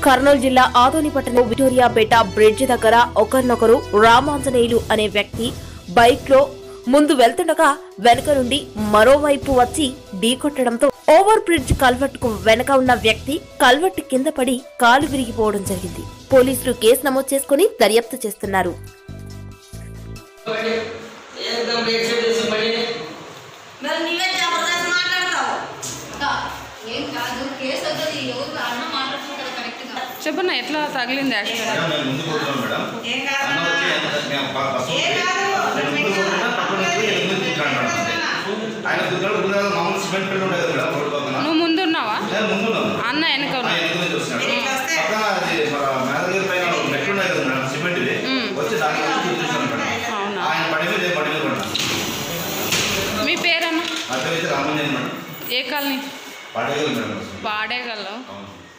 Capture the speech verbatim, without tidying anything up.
కర్నూలు జిల్లా ఆదోని పట్టణం విక్టోరియాపేట బ్రిడ్జి దగ్గర ఒకరినొకరు రామాంజనేయులు అనే వ్యక్తి బైక్ లో ముందు వెళ్తుండగా వెనుక నుండి మరోవైపు వచ్చి ఢీకొట్టడంతో ఓవర్ బ్రిడ్జ్ కల్వర్ట్ కు వెనక ఉన్న వ్యక్తి కల్వర్ట్ కింద పడి కాలు విరిగిపోవడం జరిగింది. పోలీసులు కేసు నమోదు చేసుకుని దర్యాప్తు చేస్తున్నారు. చెప్పన్నా ఎట్లా తగిలింది నువ్వు ముందున్నావా అన్న వెనక మీ పేరన్నా ఏ కాలనీ పాడేగల్లో